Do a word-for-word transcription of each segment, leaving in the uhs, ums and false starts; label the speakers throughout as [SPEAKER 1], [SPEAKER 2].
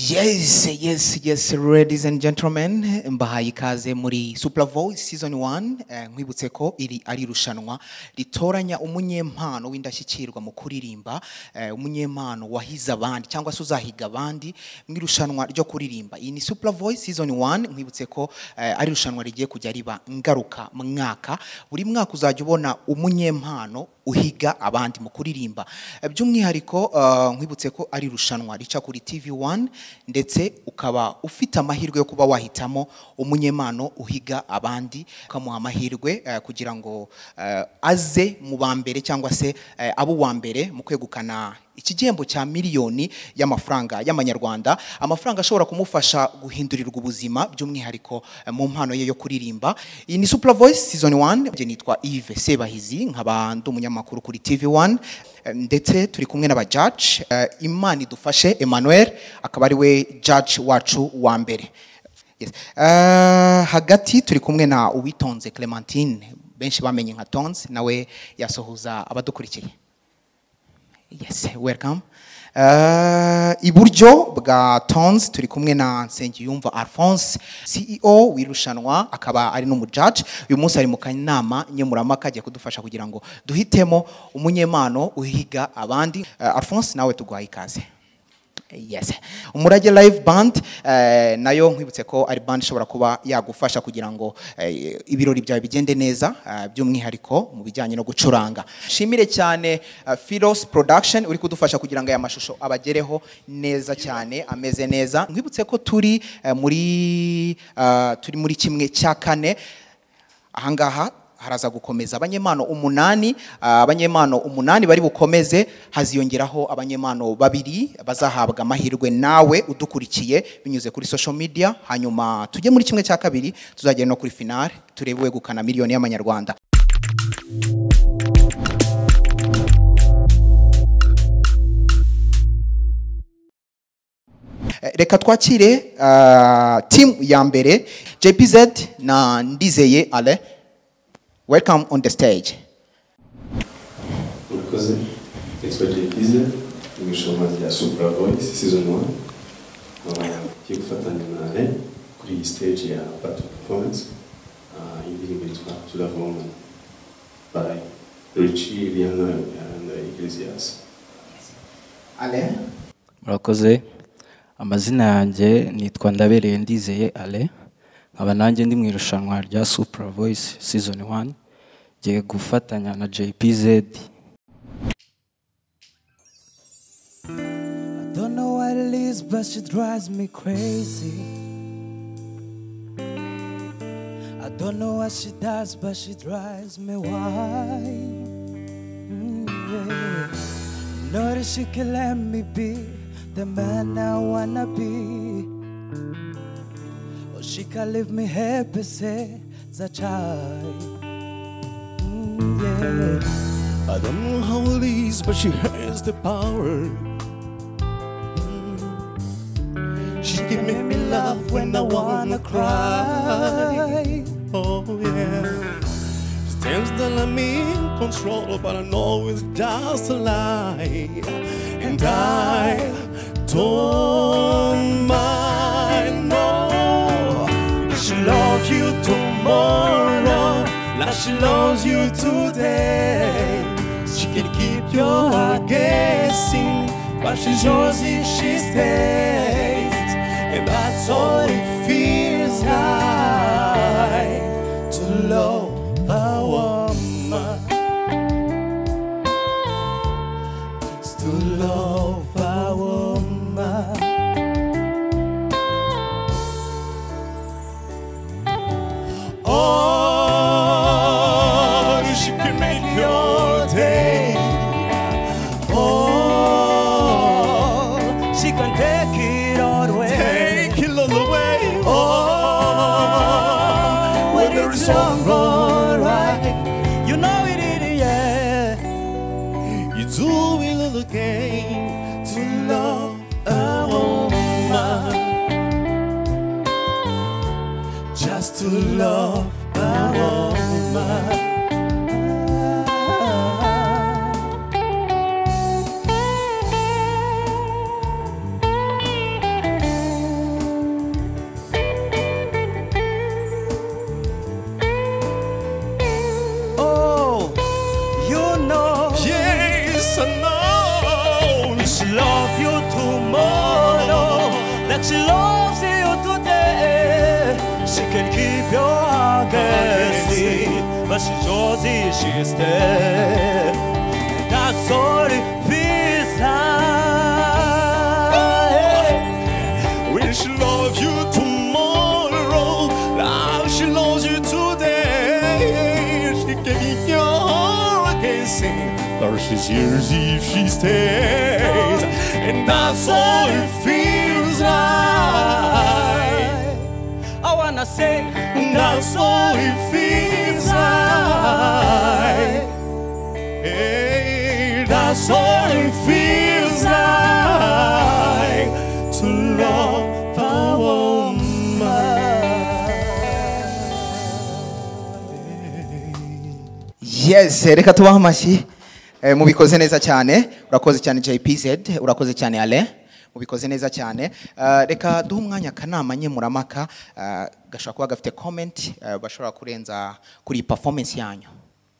[SPEAKER 1] Yes, yes, yes, ladies and gentlemen, mbahaye ikaze muri Super Voice Season one. Nkwibutse ko iri ari rushanwa ritoranya umunyempano w'indashyikirwa mu kuririmba, umunyempano wahiza abandi cyangwa se uzahiga abandi mu rushanwa ryo kuririmba. Iyi ni Super Voice Season one. Nkwibutse ko ari rushanwa rigiye kujya riba ngaruka mwaka. Buri mwaka uzajya ubona umunyempano uhiga abandi mu kuririmba. By'umwihariko nkwibutse ko ari rushanwa rica kuri T V one ndetse ukaba ufite amahirwe yo kuba wahitamo umunyempano uhiga abandi, ukamuha amahirwe uh, kugira ngo uh, aze mu bambere cyangwa se uh, abo wambere mu kwegukana ikigembo cya miliyoni y'amafaranga y'amanyarwanda, amafaranga ashobora kumufasha guhindurirwa ubuzima by'umwihariko uh, mu mpano ye yo kuririmba. Iyi ni Super Voice Season one. Je nitwa Yves Sebahizi, nkaba ndi umunyamakuru kuri T V one, ndetse turi kumwe n'aba judge. uh, Imana idufashe Emmanuel akaba ari we judge wacu wa mbere. Yes. Uh, hagati turi kumwe na Uwitonze Clementine, benshi bamenye nka Tonze, nawe yasohuza abadukurikiye. Yes, welcome. Uh, iburyo bwa Tonze turi kumwe na Nsengiyumva Alphonse, C E O w'irushanwa, akaba ari n'umujudge. Uyu munsi ari mu kanama nyemuramaka agiye kudufasha kugira ngo duhitemo umunyempano uhiga abandi. Uh, Alphonse, nawe tuguhaye ikaze. Yes. Umurage Live Band uh, nayo nkwibutse ko ari band ishobora kuba yagufasha kugira ngo uh, ibirori byawe bigende neza, uh, by'umwihariko mu bijyanye no gucuranga. Shimire cyane uh, Philos Production uri kudufasha kugira ngo aya mashusho abagereho neza cyane, ameze neza. Nkwibutse ko turi uh, muri uh, turi muri kimwe cya kane. Ahangaha haraza gukomeza abanyempano umunani, abanyempano umunani bari bukomeze, haziyongeraho abanyempano babiri bazahabwa amahirwe nawe udukurikiye binyuze kuri social media. Hanyuma tujye muri kimwe cya kabiri, tuzagera no kuri finale turebe wegukana miliyoni y'amanyarwanda. Reka twakire uh, team ya mbere, J P Z na Ndizeye Ale. Welcome on the stage.
[SPEAKER 2] Because it's what J P Z, we show my Super Voice Season one. You fatanya na Ale kuri stage ya battle performance. Uh, indirimbo yitwa To Love Woman by Richie Rihanna and Iglesias.
[SPEAKER 1] Ale.
[SPEAKER 3] Murakoze. Amazina yanjye nitwa Ndabereye Ndizeye Ale. Aba nanjye ndi mu irushanwa rya Super Voice Season one, giye gufatanya na J P Z.
[SPEAKER 4] I don't know what it is, but she drives me crazy. I don't know what she does, but she drives me wild. Mm, yeah. Know that she can let me be the man I wanna be. She can leave me happy as a child. Mm, yeah.
[SPEAKER 5] I don't know how it is, but she has the power. Mm. She can make me laugh when I wanna cry. Oh yeah. Stands that let me in control, but I know it's just a lie. And I don't mind. No. She loves you tomorrow, like she loves you today. She can keep your heart guessing, but she's yours if she stays. And that's all it feels like to love a woman. It's to love a woman.
[SPEAKER 4] All right,
[SPEAKER 5] she loves you today. She can keep your honesty, but she chose it, she stay. That's all it feels like. Will she love you tomorrow? Like she loves you today. She can keep your heart against. Or she's yours if she stays, and that's all it feels like. I wanna say, and that's all it feels like. Hey, that's all it feels like to love a woman.
[SPEAKER 1] Yes, reka tubahe amashyi. Mubikoze neza cyane, urakoze cyane J P Z, urakoze cyane Ale, mubikoze neza cyane. Reka duhe umwanya kanama nye muramaka gashobora kuba gafite comment bashobora kurenza kuri performance yanyu.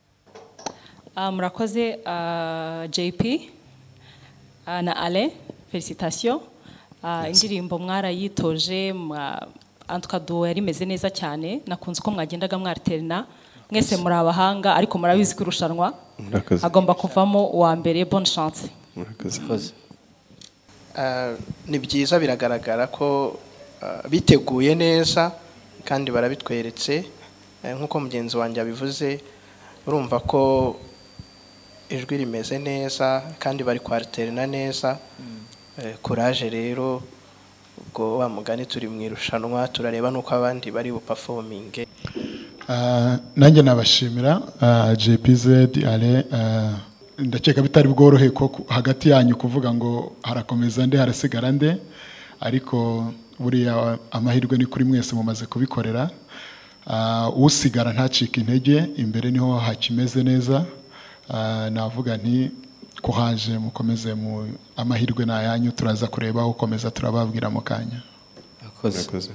[SPEAKER 6] Murakoze J P na Ale, félicitations. Indirimbo mwarayitoje, antuka duo yari meze neza cyane, nakunze ko mwagendaga mwarterna. Mwese muri abahanga ariko murabizi kurushanwa agomba kuvamo uwa mbere. Bonne chance.
[SPEAKER 7] Murakoze. Ni byiza biragaragara ko biteguye neza kandi barabitweretse nkuko mugenzi wanjye abivuze, urumva ko ijwi rimeze neza kandi bari kwarterna neza. Courage rero, ubwo wa mugani turi mu irushanwa turareba nuko abandi bari bu performing.
[SPEAKER 8] Nanjye nabashimira J P Z Ale, ndakeka bitari bworohe ko hagati yanyu kuvuga ngo harakomeza nde harasigara nde, ariko buriya amahirwe ni kuri mwese mumaze kubikorera. Usigara ntacika intege, imbere niho hakimeze neza. Navuga nti kuhaje mukomeze mu amahirwe na yanyu, turaza kureba ukomeza turababwira mu kanya.
[SPEAKER 2] Murakoze.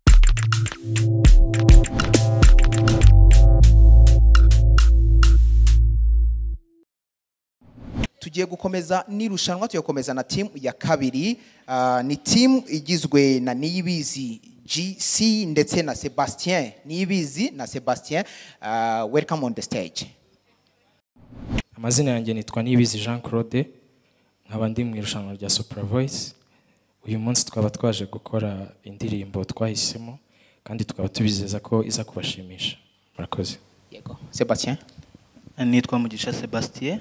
[SPEAKER 1] Tugiye gukomeza n'irushanwa, tugiye gukomeza na team ya kabiri. Uh, ni team igizwe na Niyibizi G C ndetse na Sebastien. Niyibizi na Sebastien, uh, welcome on the stage.
[SPEAKER 9] Amazina yanjye nitwa Niyibizi Jean Claude, nkaba ndi mu irushanwa rya Super Voice. Uyu munsi twaba twaje gukora indirimbo twahisemo kandi tukaba tubizeza ko iza kubashimisha. Murakoze.
[SPEAKER 1] Yego. Sebastien.
[SPEAKER 10] Nitwa Mugisha Sebastien.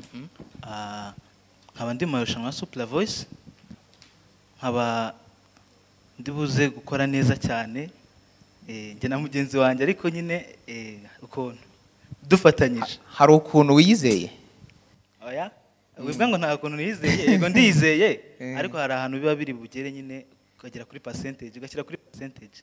[SPEAKER 10] Nkaba ndi mu irushanwa Super Voice, nkaba ndibuze gukora neza cyane njye na mugenzi wanjye, ariko nyine ukuntu dufatanyije.
[SPEAKER 1] Hari ukuntu wiyizeye?
[SPEAKER 10] Oya, wibwa ngo nta kuntu niyizeye, yego ndiyizeye, ariko hari ahantu biba biri bugere nyine ukagera kuri percentage, ugashyira kuri percentage.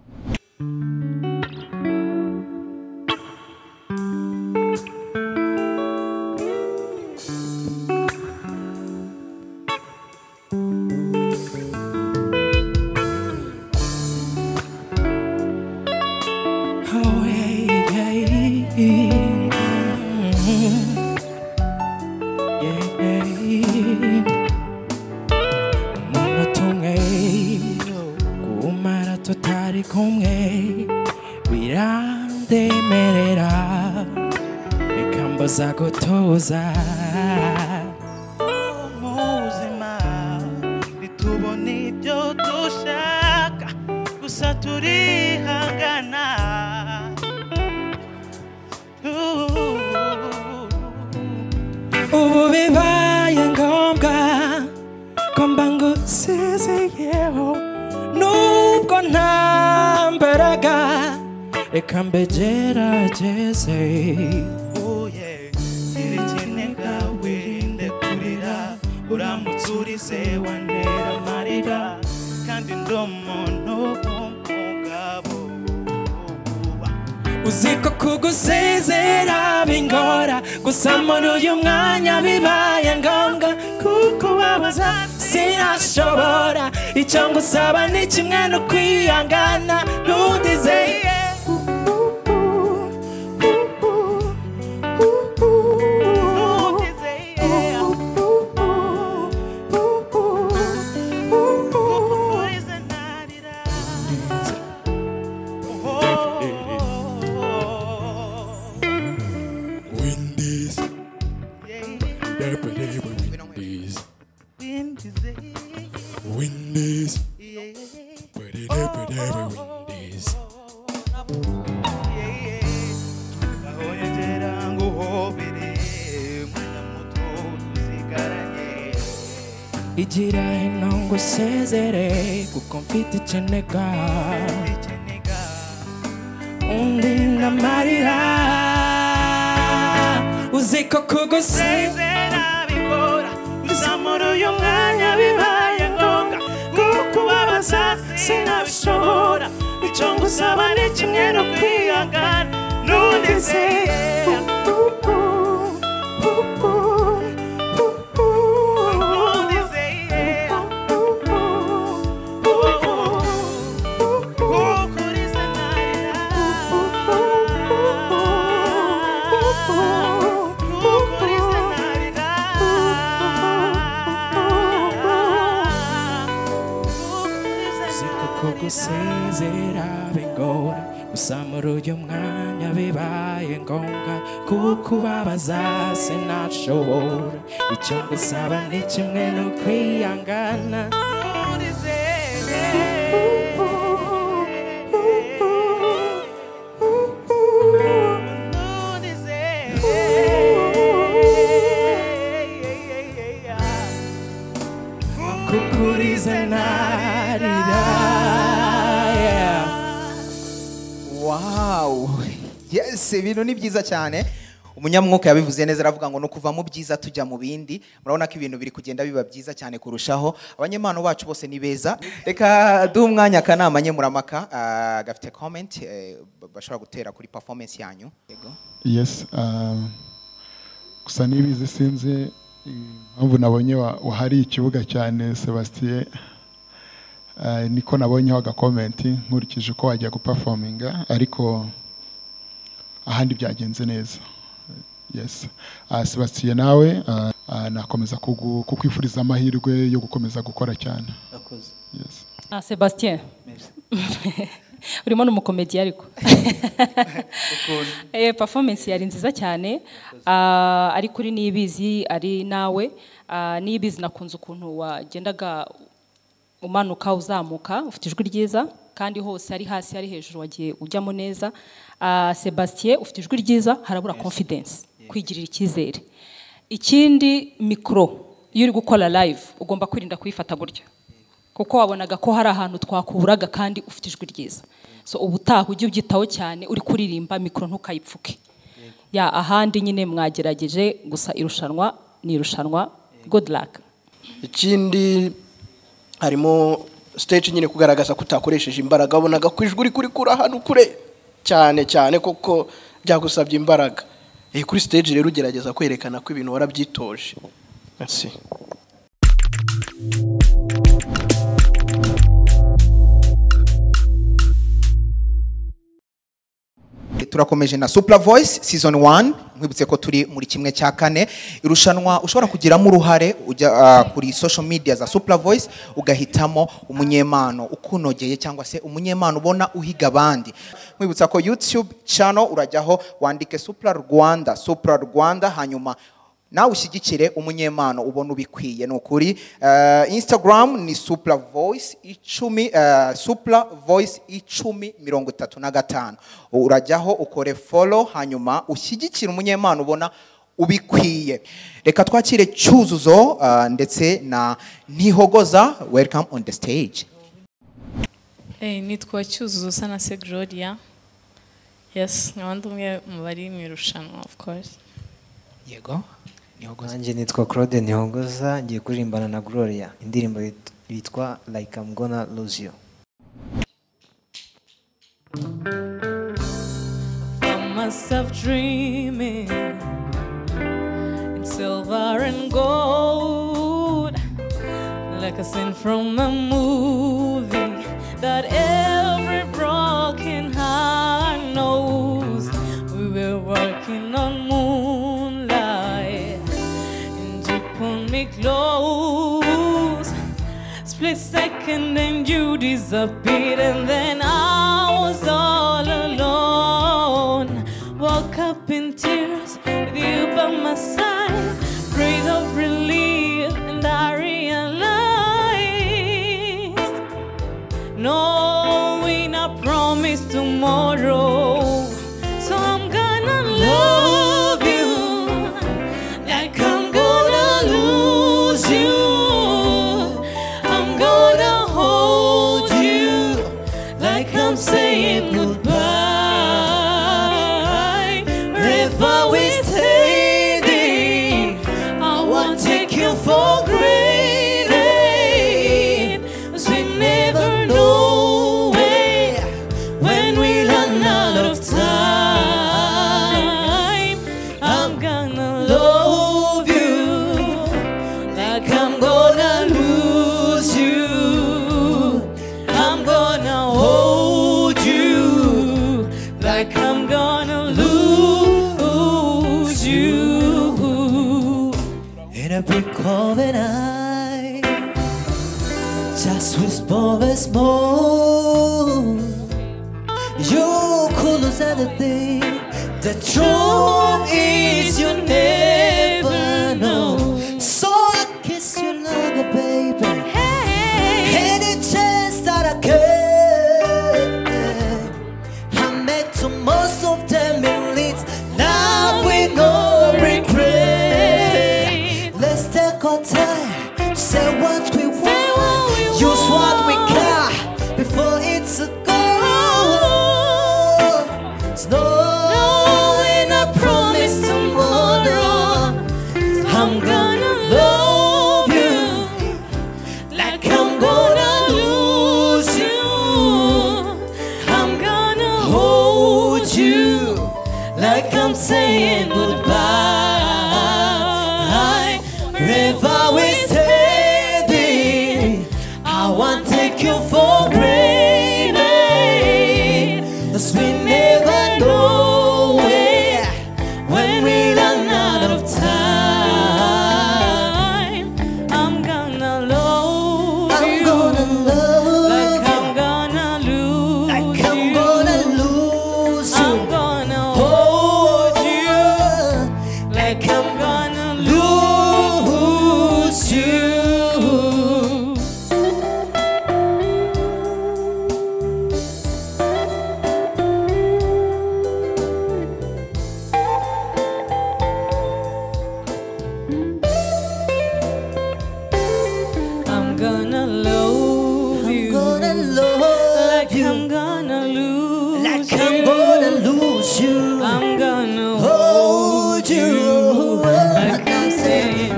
[SPEAKER 4] Zagotoza
[SPEAKER 5] muzima bitubona ibyo dushaka gusa turihangana.
[SPEAKER 4] ubu bibaye ngombwa ko mba ngusezeyeho nubwo nta mbaraga, reka mbegerageze.
[SPEAKER 5] Uramutse wantera amarira kandi ndi umuntu w'umugabo.
[SPEAKER 4] Uziko kugusezera bingora, gusa muri uyu mwanya bibaye ngombwa kukubabaza sinashobora. Icyo ngusaba ni kimwe no kwihangana, ntudizeye.
[SPEAKER 5] Windies.
[SPEAKER 4] Igira hino ngo usezere kuko mfite ikinega undi n'amarira uzi ko kugusezera bigora uzamura uyu mwanya bibaye ngombwa kukubabaza sinabishobora icyo ngusaba ni kimwe no kwihangana nundizeye gusezera bingora gusamura uyu mwanya bibaye ngombwa kukubabaza sinashobora icyo ngusaba ni kimwe no kwihangana kukuriza narira.
[SPEAKER 1] Wow, yes, ibintu ni byiza cyane. Umunyamwuka yabivuze neza aravuga ngo no kuva mu byiza tujya mu bindi. Murabona ko ibintu biri kugenda biba byiza cyane kurushaho. Abanyempano bacu bose ni beza. Reka duhe umwanya akanama nkemuramaka uh, gafite comment uh, bashobora gutera kuri performance yanyu. Yego.
[SPEAKER 8] Yes, uh, gusa nibizi sinzi impamvu nabonye wahari ikibuga cyane Sebastien. Uh, niko nabonyeho agakomenti nkurikije uko wajya guperforminga ariko ahandi byagenze neza. Yes, uh, Sebastien nawe uh, uh, nakomeza kukwifuriza amahirwe yo gukomeza gukora cyane. Yes.
[SPEAKER 6] Ah, Sebastien urimo n'umukomedi ariko eh performance yari nziza cyane uh, ari kuri nibizi ari nawe uh, nibizi nakunze ukuntu wagendaga umanuka uzamuka ufite ijwi ryiza kandi hose ari hasi ari hejuru wagiye ujyamo neza. uh, Sebastien ufite ijwi ryiza harabura confidence kwigirira icyizere. Ikindi micro iyo uri gukora live ugomba kwirinda kuyifata gutya kuko wabonaga ko hari ahantu twakuburaga kandi ufite ijwi ryiza, so ubutaha ujye ubyitaho cyane uri kuririmba micro ntukayipfuke. Ya ahandi nyine mwagerageje gusa irushanwa ni irushanwa. Good luck.
[SPEAKER 7] Ikindi harimo stage nyine kugaragaza kutakoresheje imbaraga wabonaga kwijwi uri kuri kura hano kure cyane cyane koko byagusabye imbaraga. Eh kuri stage rero ugerageza kwerekana ko ibintu warabyitoje. Merci.
[SPEAKER 1] Turakomeje na Supla Voice season one. Mwibutse ko turi muri kimwe cya kane. Irushanwa ushobora kugiramo uruhare ujya uh, kuri social media za Supla Voice ugahitamo umunyempano ukunogeye cyangwa se umunyempano ubona uhiga abandi. Mwibutsa ko YouTube channel urajyaho wandike Supla Rwanda, Supla Rwanda hanyuma nawe ushyigikire umunyempano ubona ubikwiye. Nukuri uh, Instagram ni Supla Voice icumi uh, Supla Voice icumi mirongo itatu na gatanu. Urajyaho ukore follow hanyuma ushyigikire umunyempano ubona ubikwiye. Reka twakire Cyuzuzo uh, ndetse na Ntihogoza. Welcome on the stage.
[SPEAKER 11] Eh nitwa Cyuzuzo sana se Gloria. Yes, nkabandi umwe mu bari mu irushanwa of course.
[SPEAKER 1] Yego.
[SPEAKER 12] Nanjye nitwa Claude Ntihogoza ngiye kuririmbana na Gloria indirimbo yitwa Like I'm Gonna Lose You.
[SPEAKER 11] Found myself dreaming in silver and gold, like a scene from a movie that every broken heart knows. We were working on moonlight and you pulled me close. Split second and you disappeared, and then I was all alone. Woke up in tears with you by my side. breath of relief, and I realized, knowing I promised tomorrow. So I'm gonna love you like I'm gonna lose you. I'm gonna hold you like I'm saying goodbye. Wherever we stay, I won't take you for granted, 'cause we never know where, when we run out of time. I'm gonna love you like I'm gonna lose you. I'm gonna hold you like I'm gonna lose you. In a blink of an eye, just whisper a small. You could lose anything. The truth is you never know. So I kiss you like a baby. Any chance that I can, I make the most of them minutes. Now with no regret. Let's take our time, say what we want, use what we got before it's a go. Knowing I promise tomorrow, I'm gonna love you like I'm gonna lose you. I'm gonna hold you like I'm saying goodbye. Wherever we stay, I won't take you for granted, 'cause we never know where, when we run out of time. I'm gonna love I'm you gonna love like I'm gonna lose like I'm you. Gonna lose you. I'm gonna hold you like I'm gonna lose you. I'm gonna love you. I'm gonna love like you. I'm gonna lose like you. I'm gonna lose you. I'm gonna hold you like I'm saying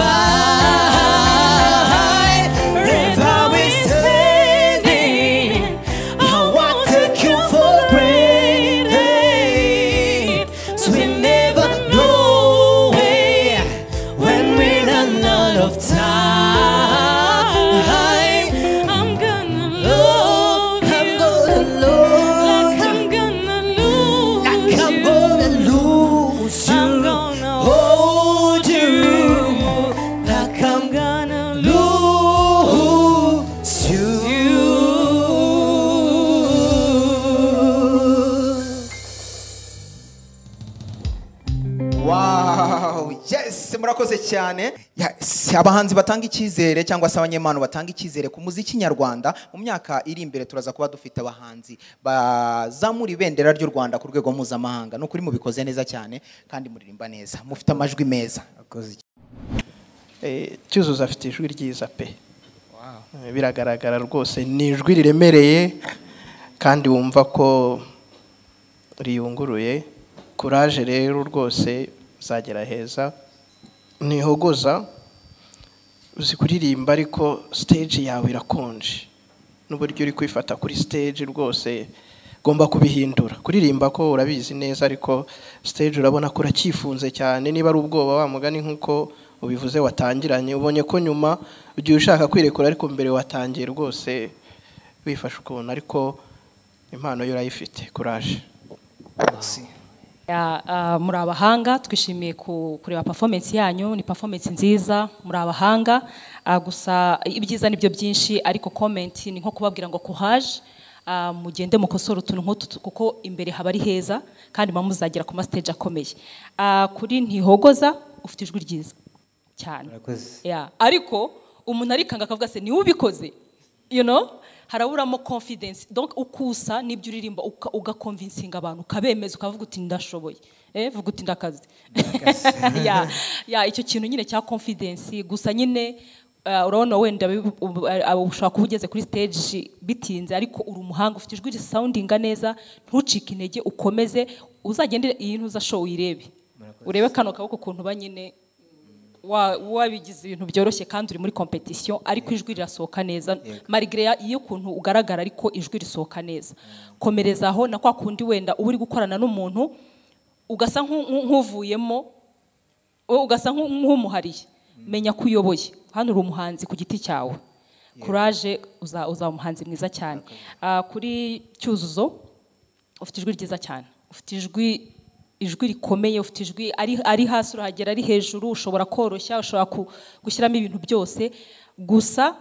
[SPEAKER 11] goodbye. Wherever we standing, I won't take you for granted, 'cause we never know where, when we run out of time. I'm gonna love you. I'm gonna love like I'm gonna lose like I'm you. Gonna lose you. I'm gonna hold you like I'm gonna lose you.
[SPEAKER 1] Wow, yes, murakoze cyane. Yes, abahanzi batanga icyizere cyangwa se abanyempano batanga icyizere ku muziki nyarwanda. Mu myaka iri imbere turaza kuba dufite abahanzi bazamura ibendera ry'u Rwanda ku rwego mpuzamahanga. No kuri mubikoze neza cyane kandi muririmba neza. Mufite amajwi meza.
[SPEAKER 7] Eh, Cyuzuzo afite ijwi ryiza pe. Wow. Eh, biragaragara rwose ni ijwi riremereye kandi wumva ko riyunguruye. Courage rero rwose uzagera heza. Nihogoza uzi kuririmba ariko stage yawe irakonje. N'uburyo uri kwifata kuri stage rwose gomba kubihindura. Kuririmba ko urabizi neza ariko stage urabona ko urakifunze cyane. Niba ari ubwoba wa mugani nkuko ubivuze watangiranye, ubonye ko nyuma ugiye ushaka kwirekura ariko mbere watangiye rwose wifashe ukuntu, ariko impano yo urayifite. Courage.
[SPEAKER 1] Merci.
[SPEAKER 6] Uh, muri abahanga twishimiye kureba performance yanyu. Ni performance nziza, muri abahanga. Uh, gusa ibyiza nibyo byinshi ariko comment ni nko kubabwira ngo courage, uh, mugende mukosora utuntu nk'utu kuko imbere haba ari heza kandi muzagera ku ma stage akomeye. Uh, kuri Ntihogoza ufite ijwi ryiza. cyane yeah ariko umuntu arikanga akavuga se ni ubikoze you know haraburamo confidence donc ukusa nibyo uririmba ugaconvincing abantu kabemeza ukavuga uti ndashoboye eh vuga uti ndakazi ya ya icyo kintu nyine cya confidence gusa nyine urabona wenda ushaka kubugeze kuri stage bitinze ariko uri umuhanga ufite ijwi soundinga neza ntucike intege ukomeze uzagende iyi ntuza show uyirebe urebe kano kaboko kuntu banyine wabigize ibintu byoroshye kandi uri muri competition ariko ijwi rirasohoka neza malgré iyo kuntu ugaragara ariko ijwi risohoka neza komereza aho na kwa kundi wenda uri gukorana n'umuntu ugasa nk'uvuyemo ugasa nk'umuhariye menya kuyoboye hano uri umuhanzi ku giti cyawe courage uza uza umuhanzi mwiza cyane kuri Cyuzuzo ufite ijwi ryiza cyane ufite ijwi ijwi rikomeye ufite ijwi ari ari hasi urahagera ari hejuru ushobora koroshya ushobora gushyiramo ibintu byose gusa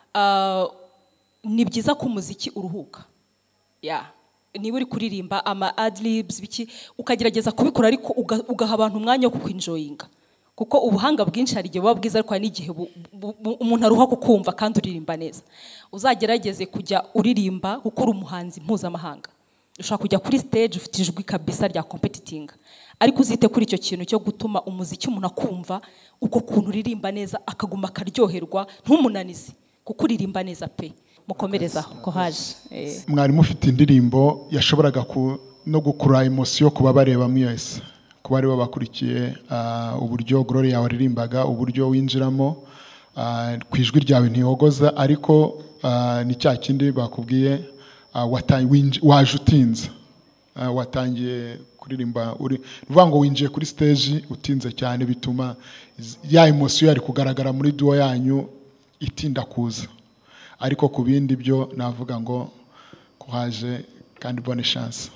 [SPEAKER 6] ni byiza ko umuziki uruhuka ya niba uri kuririmba ama adlibs biki ukagerageza kubikora ariko ugaha abantu umwanya wo kukwinjoyinga kuko ubuhanga bwinshi hari igihe buba bwiza ariko hari n'igihe umuntu aruha kukumva kandi uririmba neza uzagerageze kujya uririmba kuko uri umuhanzi mpuzamahanga ushaka kujya kuri stage ufite ijwi kabisa rya competiting ariko uzite kuri icyo kintu cyo gutuma umuziki umuntu akumva uko kuntu uririmba neza akaguma akaryoherwa ntumunanize kuko uririmba neza pe mukomereza ko haje
[SPEAKER 8] mwari mufite indirimbo yashoboraga no gukura emotion kuba bareba mwese kuba ari babakurikiye uburyo Gloria waririmbaga uburyo winjiramo ku ijwi ryawe ntihogoza ariko ni cya kindi bakubwiye waje utinze watangiye kuririmba uri uvuga ngo winjiye kuri stage utinze cyane bituma ya emotion yari kugaragara muri duo yanyu itinda kuza ariko ku bindi byo navuga ngo kuhaje kandi bonne chance.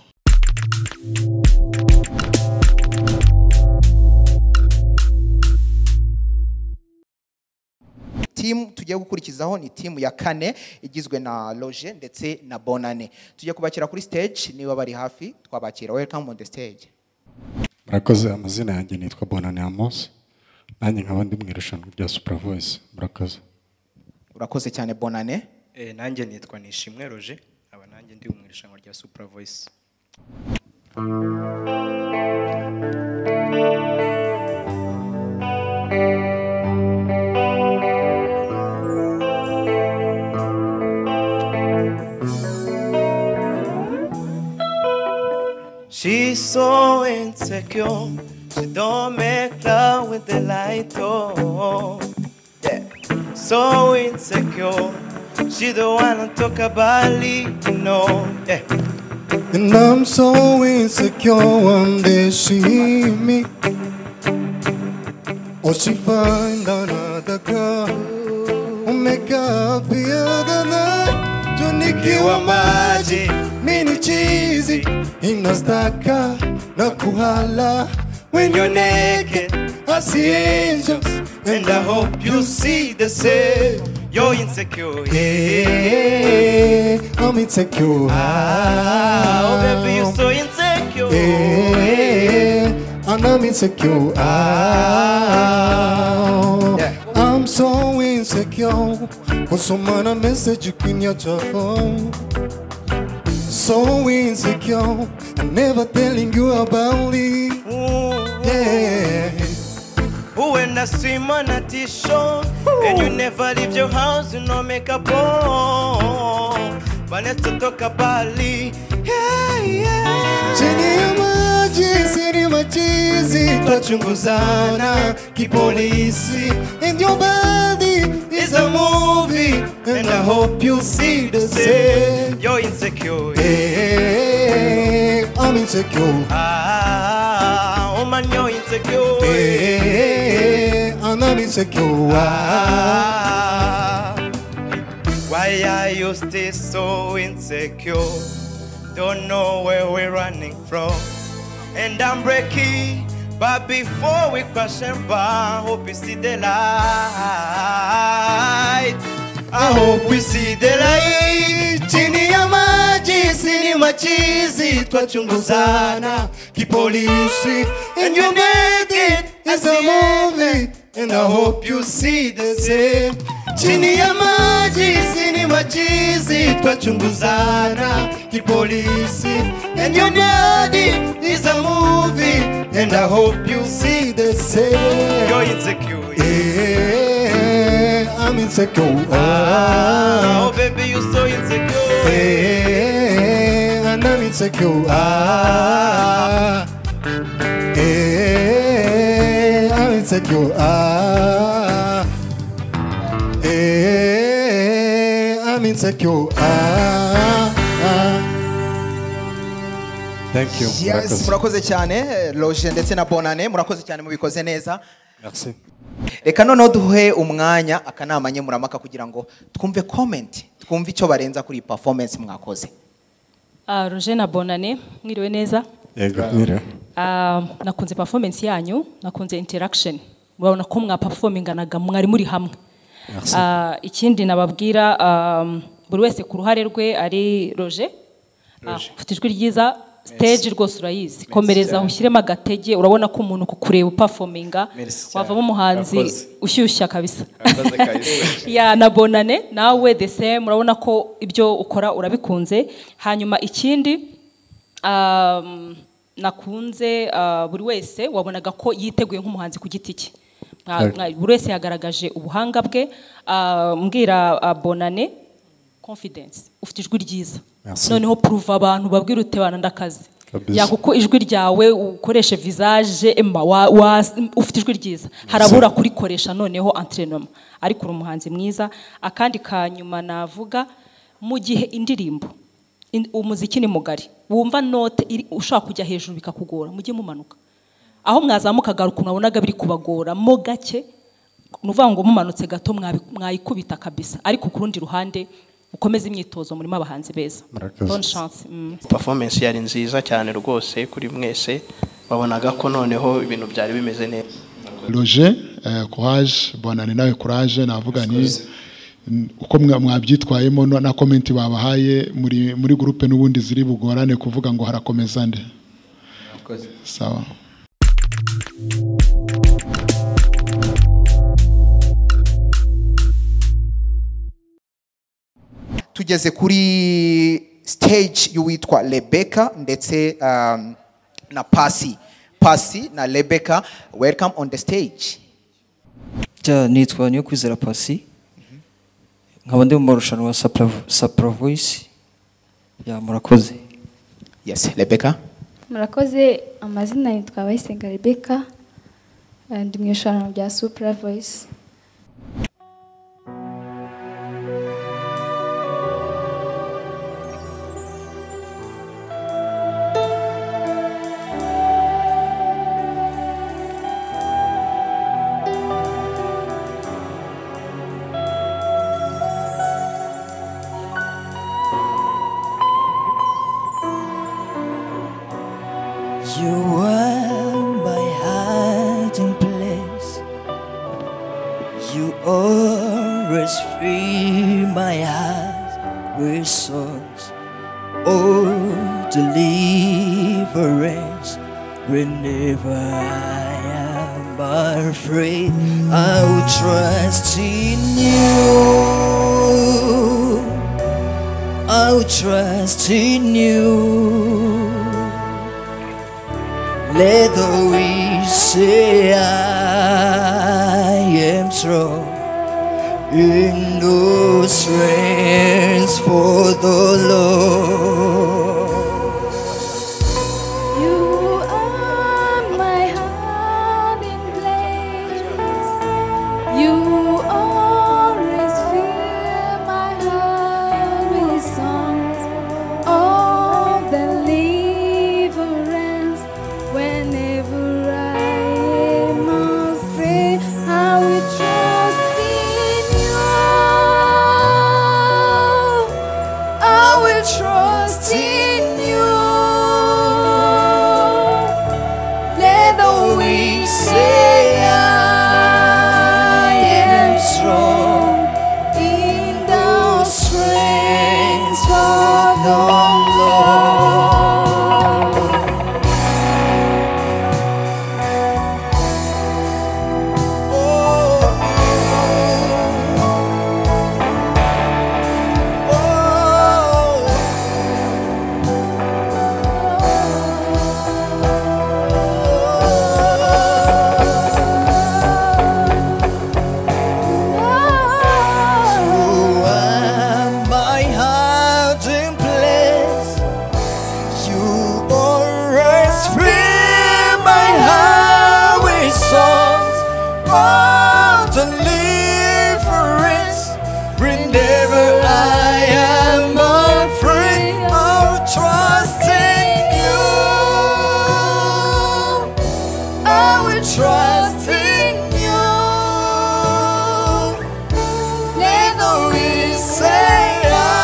[SPEAKER 1] Team tugiye gukurikizaho ni team ya kane igizwe na Roger ndetse na Bonane. Tugiye kubakira kuri stage niba bari hafi twabakira. Welcome on the stage.
[SPEAKER 13] Murakoze. Amazina yanjye nitwa Bonane Amos. Nanjye nkaba ndi mu irushanwa rya Super Voice. Murakoze.
[SPEAKER 1] Urakoze cyane Bonane.
[SPEAKER 14] Eh nanjye nitwa Nishimwe Roger. Aba nanjye ndi mu irushanwa rya Super Voice.
[SPEAKER 5] She's so insecure, she don't make love with the light on. Yeah, so insecure, she don't wanna talk about leaving, no. Yeah.
[SPEAKER 15] And I'm so insecure when they see me, or she find another girl who make up the other night. Tunikiwa maji, mini cheesy, inastaka na kuhala. When you're naked, I see angels,
[SPEAKER 5] and I hope you see the same. You're insecure,
[SPEAKER 15] yeah, I'm insecure.
[SPEAKER 5] Ah, oh baby, you're so insecure.
[SPEAKER 15] Yeah, and I'm insecure. Ah, yeah. I'm so insecure. For someone message you in your phone. So insecure, I'm never telling you about it. Yeah.
[SPEAKER 5] When I swim on a t-shirt and you never leave your house, you know make a bomb. But let's talk about it. Yeah, yeah.
[SPEAKER 15] Chini ya maji, siri machizi, twachunguzana kipolisi. And your body is a movie, and I hope you see the same.
[SPEAKER 5] You're insecure.
[SPEAKER 15] Hey, I'm insecure.
[SPEAKER 5] Ah, oh man, you're insecure.
[SPEAKER 15] Hey, and I'm insecure.
[SPEAKER 5] Ah, why are you still so insecure? Don't know where we're running from. And I'm breaking, but before we crash and burn, hope you see the light. I hope we see the light.
[SPEAKER 15] Chini ya maji, siri machizi, twachunguzana kipolisi. And you made it as a movie, and I hope you see the same. Chini ya maji sini machizi twachunguzana kipolisi, and your daddy is a movie and I hope you see the same.
[SPEAKER 5] You're insecure.
[SPEAKER 15] Yeah, I'm insecure.
[SPEAKER 5] Ah, oh baby, you're so insecure.
[SPEAKER 15] Yeah, and I'm insecure. Ah, yeah, I'm insecure. Ah, yeah, I'm insecure. Ah, ah.
[SPEAKER 13] Thank you.
[SPEAKER 1] Yes, murakoze cyane Roger ndetse na Bonane, murakoze cyane mubikoze neza.
[SPEAKER 13] Merci.
[SPEAKER 1] Reka noneho duhe umwanya akanama nye muramaka kugira ngo twumve comment, twumve icyo barenza kuri performance mwakoze.
[SPEAKER 6] Ah, Roger na Bonane, mwiriwe neza?
[SPEAKER 13] Yego, mwiriwe.
[SPEAKER 6] Ah, nakunze performance yanyu, nakunze interaction. Murabona ko mwa performinganaga mwari muri hamwe.
[SPEAKER 13] Merci.
[SPEAKER 6] Ah, ikindi nababwira um, buri wese ku ruhare rwe ari Roger. Ah, ufite ijwi ryiza, stage rwose urayizi. Komereza ushyiremo agatege, urabona ko umuntu kukureba performinga wavamo umuhanzi ushyushya kabisa. Ya na Bonane nawe the same, urabona ko ibyo ukora urabikunze. Hanyuma ikindi um, nakunze uh, buri wese wabonaga ko yiteguye nk'umuhanzi ku giti cye. Buri wese yagaragaje ubuhanga bwe. Uh, mbwira uh, Bonane confidence, ufite ijwi ryiza. Noneho prove abantu babwira utebana ndakazi. Yakuko ijwi ryawe ukoreshe visage emma wa, wa ufite ijwi ryiza. Harabura kurikoresha noneho entraînement. Ariko uri umuhanzi mwiza. Akandi kanyuma navuga mu gihe indirimbo in, umuziki ni mugari. Wumva note ushaka kujya hejuru bikakugora mujye mumanuka. Aho mwazamuka garuka unabonaga biri kubagora mo gake nuvuga ngo mumanutse gato mwayikubita kabisa. Ariko ku rundi ruhande ukomeze imyitozo muri abahanzi beza. Bonne chance. Mm.
[SPEAKER 7] Performance yari nziza cyane rwose kuri mwese, babonaga ko noneho ibintu byari bimeze neza.
[SPEAKER 8] Roger, eh, courage, Bonane nawe courage, navuga ni uko mwabyitwayemo na comment babahaye muri muri groupe n'ubundi ziri bugorane kuvuga ngo harakomeza nde. Sawa.
[SPEAKER 1] Tugeze kuri stage y'uwitwa Rebecca ndetse um, na Pasi. Pasi na Rebecca, welcome on the stage.
[SPEAKER 3] Ja nitwa niyo kwizera Pasi. Nkaba ndi mu marushanwa Supra Voice. Ya murakoze.
[SPEAKER 1] Yes, Rebecca.
[SPEAKER 16] Murakoze, amazina nitwa Bayisenga Rebecca. Ndi mu irushanwa rya Supra Voice.
[SPEAKER 4] You were my hiding place. You always fill my heart with songs. Oh, deliverance. Whenever I am afraid, I will trust in you. I will trust in you. Let the weak say I am strong in no strength for the Lord.
[SPEAKER 16] You are my hiding place. You always fill my heart with songs of deliverance. Whenever I am afraid, I will trust in you.
[SPEAKER 11] trust in you. Never will say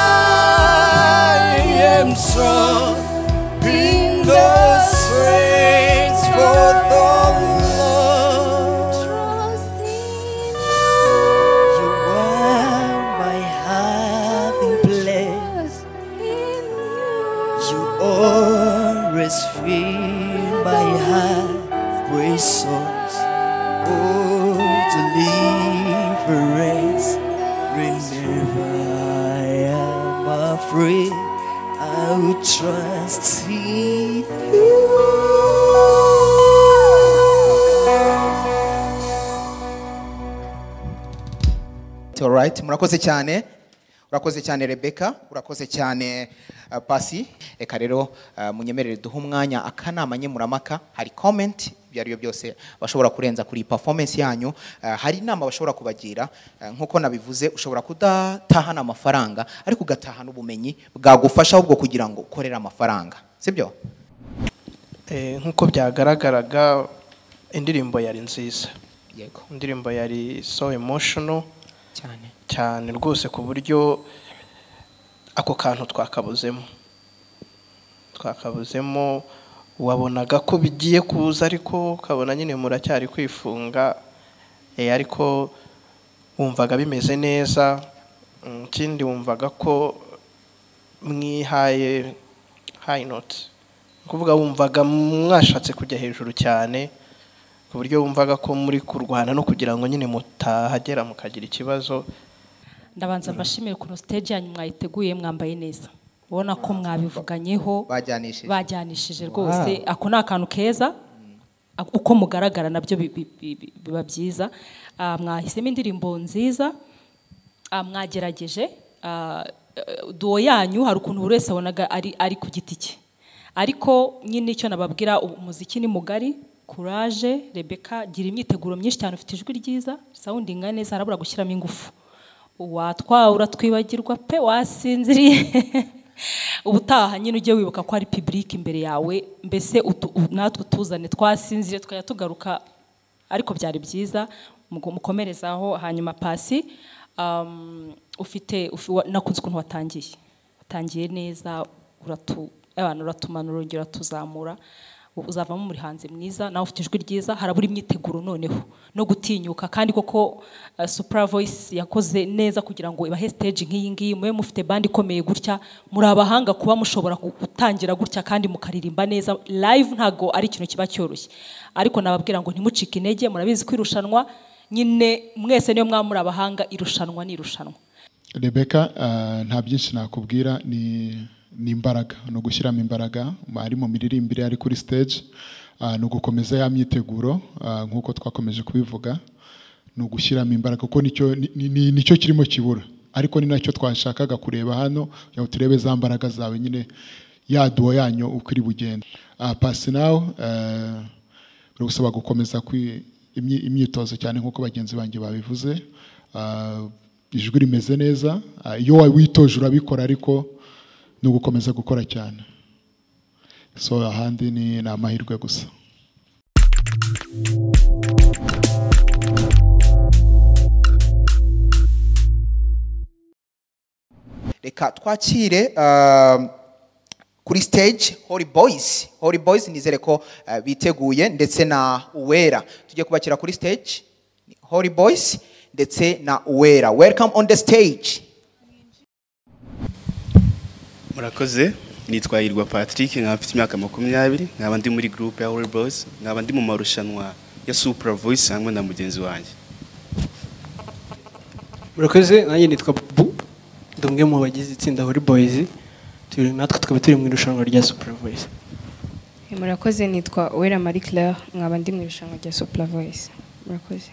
[SPEAKER 11] I am strong in the strength for the Lord. Trust in you. You are my hiding place. You always fill my heart with songs. Oh, deliverance. Whenever I am afraid, I will trust in you.
[SPEAKER 1] All right, murakoze cyane. Urakoze cyane Rebecca, urakoze cyane uh, Pasi. Eka rero uh, munyemerere duha umwanya akanama nyemuramaka. Hari comment byariyo byose bashobora kurenza kuri performance yanyu. Uh, hari inama bashobora kubagira uh, nkuko nabivuze, ushobora kudatahana amafaranga ariko ugatahana ubumenyi bwagufasha ahubwo kugira ngo ukorere amafaranga, sibyo?
[SPEAKER 7] Eh, nkuko byagaragaraga indirimbo yari nziza.
[SPEAKER 1] Yego.
[SPEAKER 7] Indirimbo yari so emotional
[SPEAKER 1] cyane
[SPEAKER 7] cyane rwose ku buryo ako kantu twakabuzemo twakabuzemo wabonaga ko bigiye kuza ariko kabona nyine muracyari kwifunga, eh, ariko wumvaga bimeze neza. Ikindi wumvaga ko mwihaye high note, kuvuga wumvaga mwashatse kujya hejuru cyane ku buryo wumvaga ko muri kurwana no kugira ngo nyine mutahagera mukagira ikibazo.
[SPEAKER 6] Ndabanza mbashimire ku stage yanyu mwayiteguye, mwambaye neza, ubona ko mwabivuganyeho
[SPEAKER 1] bajyanishije
[SPEAKER 6] bajyanishije rwose. Ako ni akantu keza, uko mugaragara nabyo biba byiza. Mwahisemo indirimbo nziza, mwagerageje. Duo yanyu hari ukuntu buri wese abonaga ari ari ku giti cye, ariko nyine icyo nababwira, umuziki ni mugari. Courage Rebecca, gira imyiteguro myinshi cyane, ufite ijwi ryiza, soundinga neza, harabura gushyiramo ingufu. Watwa uratwibagirwa pe, wasinziriye. Ubutaha nyine ujye wibuka ko ari public imbere yawe, mbese natwe tuzane twasinzire tukaya tugaruka, ariko byari byiza. Mukomerezaho. Hanyuma Pasi, um, ufite nakunze ukuntu watangiye watangiye neza, uratu abantu uratumanura urongera tuzamura, uzavamo muri hanze mwiza, nawe ufite ijwi ryiza. Harabura imyiteguro noneho no gutinyuka, kandi koko uh, Supra Voice yakoze neza kugira ngo ibahe stage nk'iyi ngiyi. Mwe mufite band ikomeye gutya, muri abahanga kuba mushobora gutangira gutya kandi mukaririmba neza live. Ntago ari ikintu kiba cyoroshye, ariko nababwira ngo ntimucike intege. Murabizi kwirushanwa nyine mwese niyo mwamura abahanga, irushanwa ni irushanwa.
[SPEAKER 8] Rebecca, uh, nta byinshi nakubwira, ni ni imbaraga, no gushyiramo imbaraga ari mu miririmbire, ari kuri stage, uh, no gukomeza ya myiteguro, uh, nkuko twakomeje kubivuga, no gushyiramo imbaraga kuko nicyo nicyo kirimo kibura, ariko ni nacyo twashakaga kureba hano, yaho turebe za mbaraga zawe nyine ya duo yanyu uko iri bugenda. Uh, Pasi now uh, urusaba gukomeza imyitozo cyane nkuko bagenzi banjye babivuze. Uh, ijwi rimeze neza, uh, iyo witoje urabikora, ariko no gukomeza gukora cyane. So ahandi ni amahirwe gusa.
[SPEAKER 1] Reka twakire uh, kuri stage Holy Boys. Holy Boys nizere ko uh, biteguye, ndetse na Uwera. Tujye kubakira kuri stage Holy Boys ndetse na Uwera. Welcome on the stage.
[SPEAKER 17] Murakoze, nitwa Hirwa Patrick, nkaba mfite imyaka makumyabiri, nkaba ndi muri group ya Holy Boys, nkaba ndi mu marushanwa ya Supra Voice hamwe na mugenzi wanjye.
[SPEAKER 18] Murakoze, nanjye nitwa Bu, ndumwe mu bagize itsinda Holy Boys, turi natwe tukaba turi mu irushanwa rya Supra Voice.
[SPEAKER 19] Murakoze, nitwa Uwera Marie Claire, nkaba ndi mu irushanwa rya Supra Voice. Murakoze.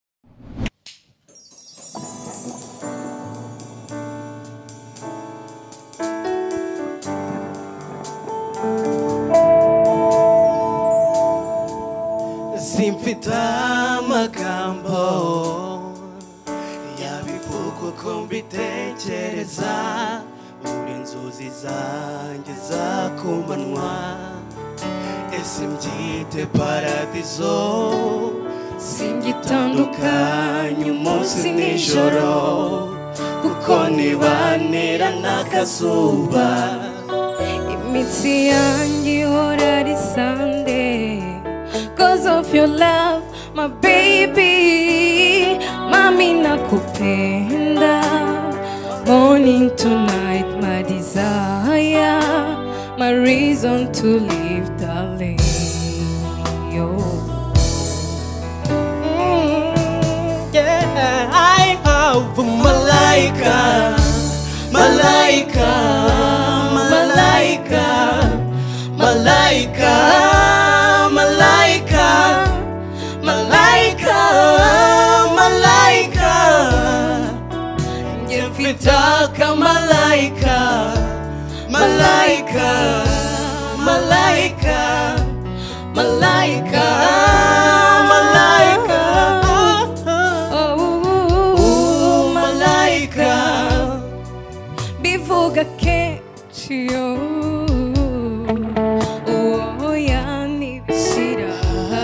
[SPEAKER 5] Simfite amagambo yabivuga uko mbitekereza, uri inzozi zanjye za kumanywa, ese mbyite paradizo singitandukanye umunsi nijoro kuko nibanira n'akazuba
[SPEAKER 19] imitsi yanjye ihora ari sande cause of your love my baby mami nakupenda morning to night my desire my reason to live darling yo
[SPEAKER 5] yeah I have malaika malaika malaika malaika malaika malaika malaika njefitaka malaika malaika malaika malaika malaika
[SPEAKER 19] oh
[SPEAKER 5] malaika
[SPEAKER 19] bivuga kenshi yo oya nibishira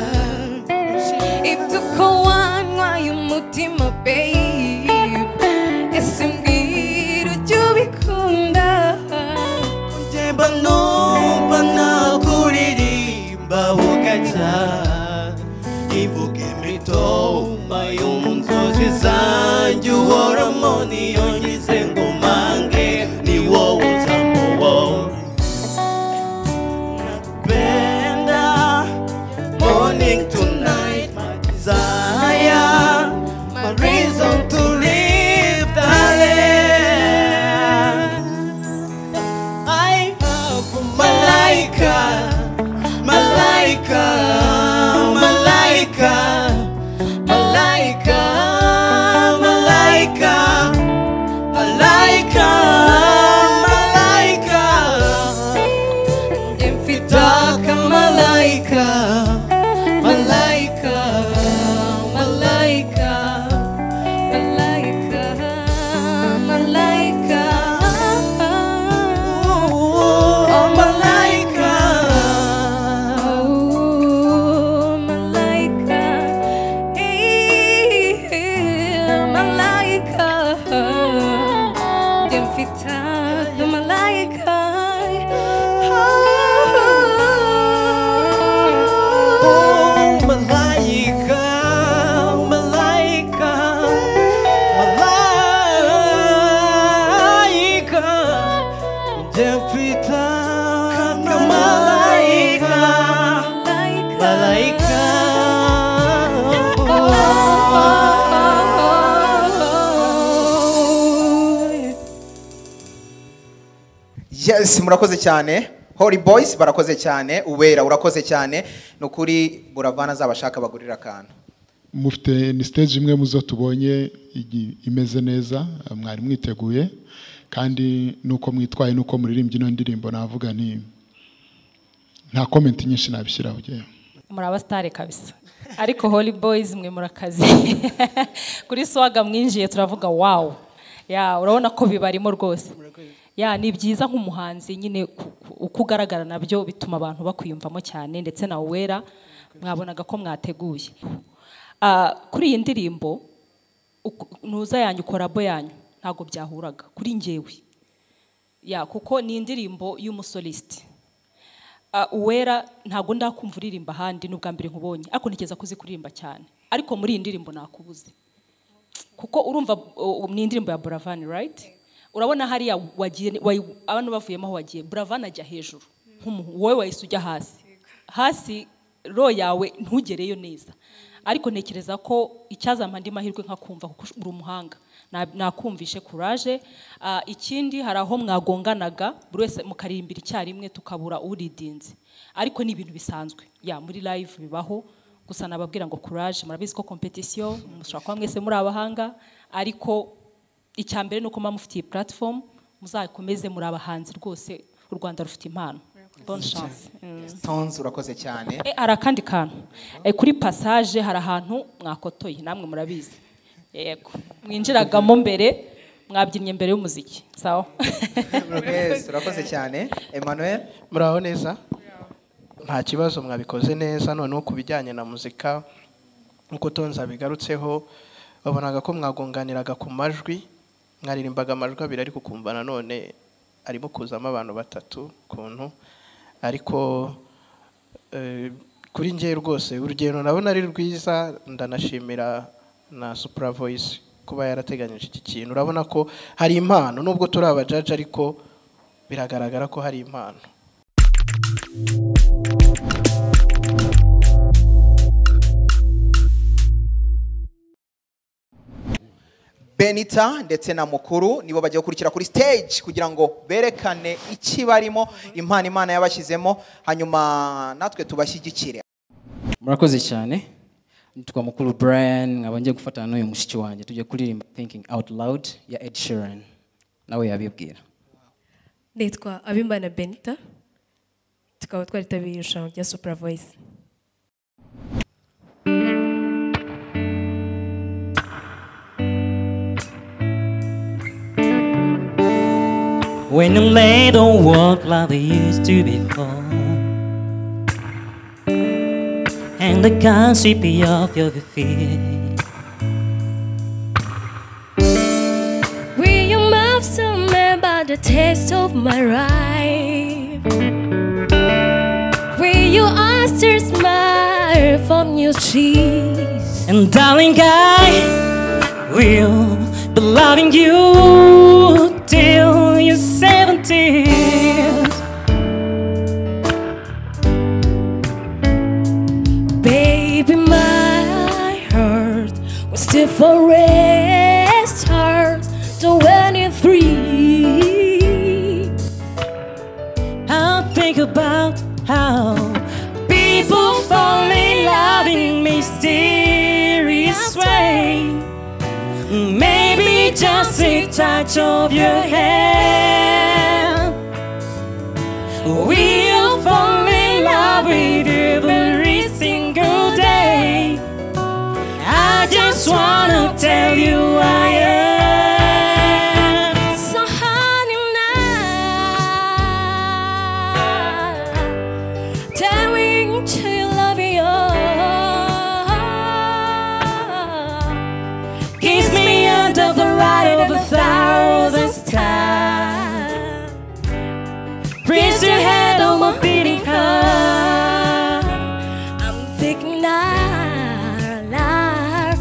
[SPEAKER 19] ibyo wanywaye umutima babe ese mbwira ujya ubikunda
[SPEAKER 5] njemba numva nakuririmba ugaca ivuga imitoma yo mu nzozi zanjye uhoramo niyo ngize ngo mange ni wowe uzamo wowe nakupenda morning to night my desire my reason to live darling I have malaika malaika malaika malaika malaika malaika malaika mfitaka malaika malaika malaika malaika malaika oh malaika
[SPEAKER 19] oh malaika eh malaika demfitaka malaika
[SPEAKER 5] oh malaika malaika malaika demfitaka malaika malaika
[SPEAKER 1] Yes, murakoze cyane. Holy Boys barakoze cyane. Uwera urakoze cyane. Nukuri Buravana zabashaka bagurira akantu.
[SPEAKER 8] mufite ni stage imwe muzo tubonye igi- imeze neza, mwari mwiteguye kandi nuko mwitwaye nuko muririmbye ino ndirimbo navuga ni nta comment nyinshi nabishyiraho je.
[SPEAKER 6] muri abasitari kabisa ariko Holy Boys mwe murakazi kuri swaga mwinjiye turavuga wow ya urabona ko bibarimo rwose ya ni byiza nk'umuhanzi nyine ku- ku- uko ugaragara nabyo bituma abantu bakwiyumvamo cyane ndetse na Uwera mwabonaga ko mwateguye. Ah, kuri iyi ndirimbo uku- nuza yanyu korabo yanyu ntago byahuraga kuri njyewe ya kuko ni indirimbo y'umusolist. Uh, Uwera ntago ndakumva uririmba handi n'ubwa mbere nkubonye ariko ntikeza kuzi kuririmba cyane ariko muri iyi ndirimbo nakubuze kuko urumva uh, ni indirimbo ya Buravani right urabona hariya wagiye wayi- abantu bavuyemo aho wagiye Buravani ajya hejuru nk'umuhu wowe wahise ujya hasi hasi ro yawe ntugereyo neza ariko ntekereza ko icyazampa andi mahirwe nkakumva kuko uri umuhanga Na- nakumvishe courage. Ah, ikindi hari aho mwagonganaga buri wese mukarimbira icyarimwe tukabura uridinze ariko ni ibintu bisanzwe ya muri live bibaho gusa nababwira ngo courage murabizi ko competition mushobora kuba mwese muri abahanga ariko icyambere nuko mufitiye platform muzakomeze muri abahanzi rwose u Rwanda rufite impano. Bonne chance.
[SPEAKER 1] Stones urakoze cyane.
[SPEAKER 6] Eh, hari akandi kantu eh, kuri passage hari ahantu mwakotoye namwe murabizi yego mwinjiragamo mbere mwabyinnye mbere y'umuziki sawa.
[SPEAKER 1] Yes, urakoze cyane. Emmanuel
[SPEAKER 7] muraho neza nta kibazo mwabikoze neza noneho ku bijyanye na muzika nkuko tonza bigarutseho babonaga ko mwagonganiraga ku majwi mwaririmbaga amajwi abiri ariko kumva nanone arimo kuzamo abantu batatu kuntu ariko eh, kuri njye rwose urugero nabona ari rwiza ndanashimira na Supra Voice kuba yarateganyije iki kintu urabona ko hari impano nubwo turi abajaji ariko biragaragara ko hari impano.
[SPEAKER 1] Benita ndetse na Mukuru nibo bagiye gukurikira kuri stage kugira ngo berekane iki barimo impano Imana yabashyizemo hanyuma natwe tubashyigikire.
[SPEAKER 3] Murakoze cyane. Nitwa Mukuru Brian nkaba ngiye gufatana n'uyu mushiki wanjye tujye kuririmba Thinking Out Loud ya Ed Sheeran. Nawe yabibwira.
[SPEAKER 19] Nitwa Abimbana Benita tukaba twaritabiriye irushanwa rya Supra Voice.
[SPEAKER 11] When the lay don't walk like they used to before, and they can't sweep you off your feet.
[SPEAKER 20] Will your mouth still remember the taste of my rhyme? Will your eyes still smile from your cheeks?
[SPEAKER 11] And darling, I will be loving you till you're seventy.
[SPEAKER 20] Baby, my heart was still for rest heart twenty-three.
[SPEAKER 11] I'll think about how people fall in love in mysterious way. Maybe just a touch of your hand. We'll fall in love with every single day. I just wanna tell you I am.
[SPEAKER 20] So honey now, tell me to you love you.
[SPEAKER 11] Kiss me under the light of a thousand stars. Raise your head on my beating heart.
[SPEAKER 20] I'm thinking now, now,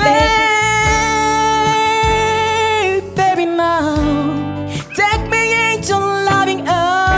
[SPEAKER 11] baby, baby, now take me into loving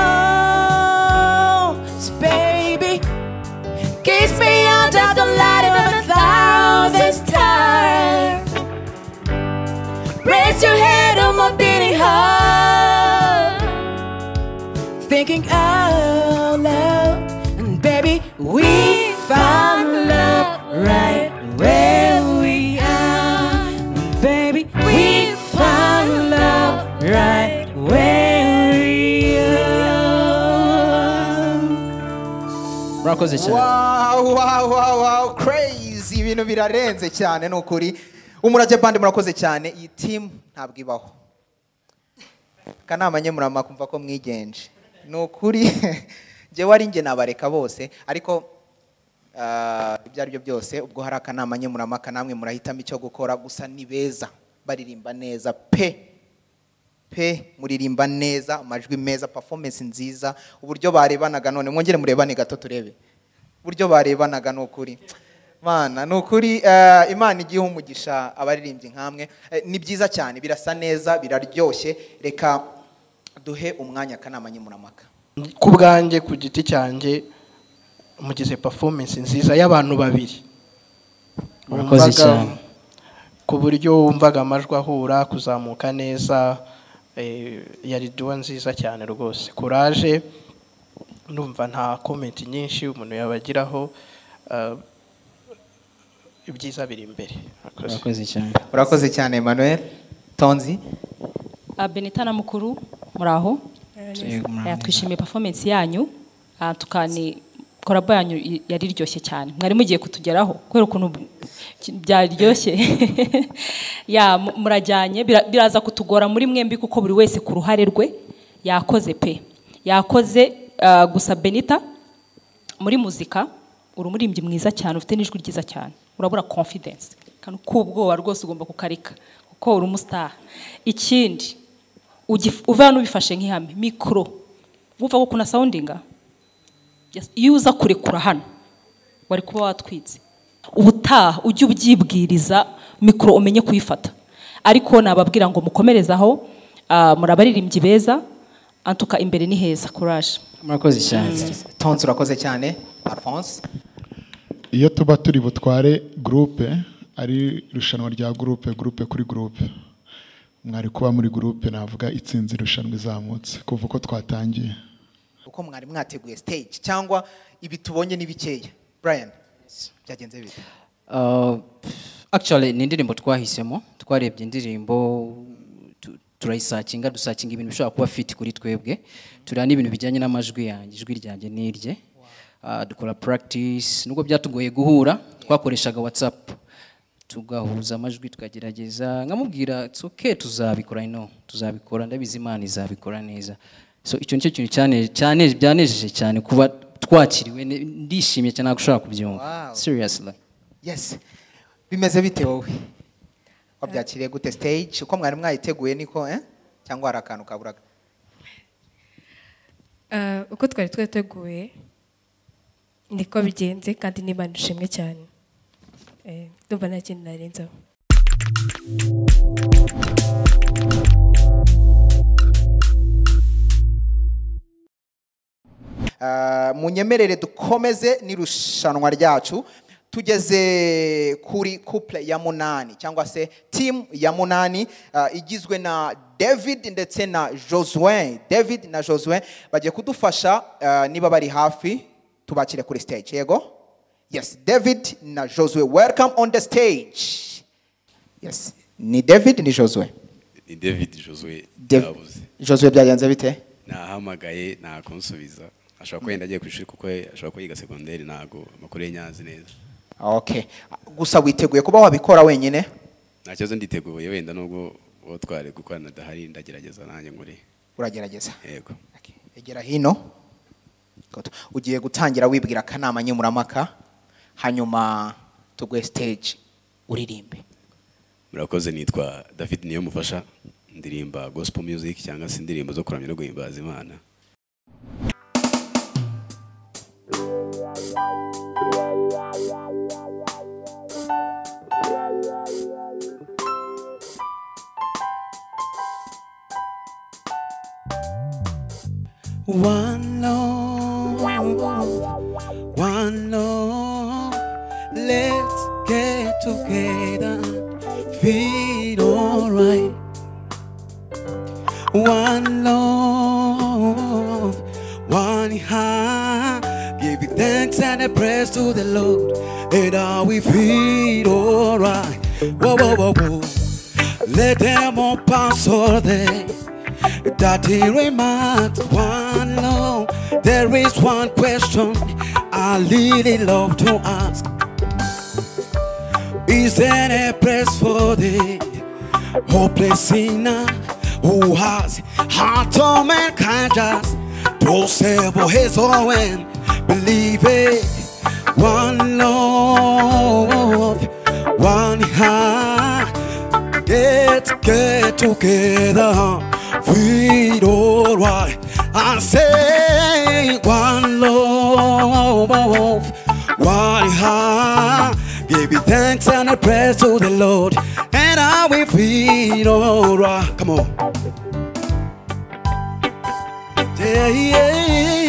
[SPEAKER 11] arms, baby. Kiss me under the light of a thousand stars. Raise your head on my beating heart. Thinking out loud, and baby, we found love right where we are. Baby, we found love right where we are.
[SPEAKER 3] Murakoze cyane.
[SPEAKER 1] Wow, wow, wow, wow, crazy, ibintu birarenze cyane nukuri. Umurage band murakoze cyane, iyi team ntabwo ibaho. Kanama nye murama kumva ko mwigenje. Nukuri je wari nge nabareka bose ariko ibyo ari byo byose ubwo hari akanama nye murama kanamwe murahitamo icyo gukora gusa ni beza baririmba neza pe pe muririmba neza amajwi meza performance nziza uburyo barebanaga none mwongere murebane gato turebe uburyo barebanaga nukuri Mana nukuri uh, Imana igihe umugisha abaririmbyi nkamwe uh, ni byiza cyane birasa neza biraryoshye reka duhe umwanya kanama nyimuramaka.
[SPEAKER 7] Ku bwanjye ku giti cyanjye mugize performance nziza y'abantu babiri.
[SPEAKER 3] Murakoze cyane.
[SPEAKER 7] Ku buryo wumvaga amajwi ahura kuzamuka neza eh, yari duwa nziza cyane rwose. Courage ndumva nta comment nyinshi umuntu yabagiraho uh, ibyiza biri imbere.
[SPEAKER 3] Murakoze cyane.
[SPEAKER 1] Murakoze cyane Emmanuel Tonzi.
[SPEAKER 6] Benita na Mukuru muraho. Twishimiye performance yanyu. Tukani korabo yanyu yari ryoshye cyane. Mwari mugiye kutugeraho kwera ukuntu byaryoshye. Ya murajyanye biraza kutugora muri mwembi kuko buri wese ku ruhare rwe yakoze pe. Yakoze gusa Benita muri muzika uri umuririmbyi mwiza cyane ufite n'ijwi ryiza cyane urabura confidence kandi kubwoba rwose ugomba kukarika kuko uri umustar ikindi uva n'ubifashe nk'ihame mikro buva ko kuna soundinga iyo uza kurekura hano wari kuba watwitse ubutaha ujye ubyibwiriza mikro umenye kuyifata ariko nababwira ngo mukomerezaho murabaririmbyi beza antuka imbere ni heza courage
[SPEAKER 1] murakoze cyane tonze urakoze cyane Alphonse
[SPEAKER 8] iyo tuba turi butware groupe ari irushanwa rya groupe groupe kuri groupe mwari kuba muri groupe navuga itsinzi irushanwa izamutse kuva uko twatangiye
[SPEAKER 1] uko mwari mwateguye stage cyangwa ibi tubonye n'ibikeya Brian byagenze bite
[SPEAKER 3] uh, actually ni indirimbo twahisemo twarebye indirimbo turayisakinga dusakinga ibintu bishobora kuba fit kuri twebwe turana n'ibintu bijyanye n'amajwi yanjye ijwi ryanjye n'irye uh, dukora practice nubwo byatugoye guhura twakoreshaga WhatsApp tugahuza amajwi tukagerageza nkamubwira it's okay tuzabikora ino tuzabikora ndabizi Imana izabikora neza so icyo nicyo kintu cyane cyane byanejeje cyane kuba twakiriwe ndishimye cyane gushaka kubyumva seriously
[SPEAKER 1] yes bimeze bite wowe wabyakiriye gute stage uko mwari mwayiteguye niko eh cyangwa hari akantu kaburaga
[SPEAKER 19] uh, uko twari tweteguye niko bigenze kandi n'Imana ishimwe cyane eh ndumva nta kintu narenzaho
[SPEAKER 1] uh, munyemerere dukomeze n'irushanwa ryacu tugeze kuri couple ya munani cyangwa se team ya munani uh, igizwe na David ndetse na Josue David na Josue bagiye kudufasha uh, niba bari hafi tubakire kuri stage yego yes David na Josue welcome on the stage yes ni David ni Josue
[SPEAKER 21] ni David Josue
[SPEAKER 1] yabuze Josue byagenze bite
[SPEAKER 21] nahamagaye nta kunsubiza ashobora kwenda agiye kwishuri kuko ashobora kwiga secondaire nago makuru y'Nyanza neza.
[SPEAKER 1] Okay. Gusa witeguye kuba wabikora wenyine?
[SPEAKER 21] Nta kibazo nditeguye wenda nubwo wo tware gukorana dahari ndagerageza nanjye nguri.
[SPEAKER 1] Uragerageza?
[SPEAKER 21] Yego.
[SPEAKER 1] Okay. Egera hino. Ugiye gutangira wibwira kanama nyemuramaka hanyuma tugwe stage uririmbe.
[SPEAKER 21] Murakoze nitwa David niyo mufasha ndirimba gospel music cyangwa se indirimbo zo kuramya no guhimbaza Imana.
[SPEAKER 5] One love, one love, let's get together, feel alright. One love, one heart, give it thanks and a praise to the Lord, and now we feel alright. Whoa, whoa, whoa, whoa. Let them all pass all day. That he remarks one love. There is one question I really love to ask. Is there a place for the hopeless sinner who has heart of mankind just to save his own and believe it? One love, one heart, let's get together. Feel alright. I say one love, one heart. Give it thanks and a praise to the Lord, and I will feel alright. Come on. Yeah, yeah.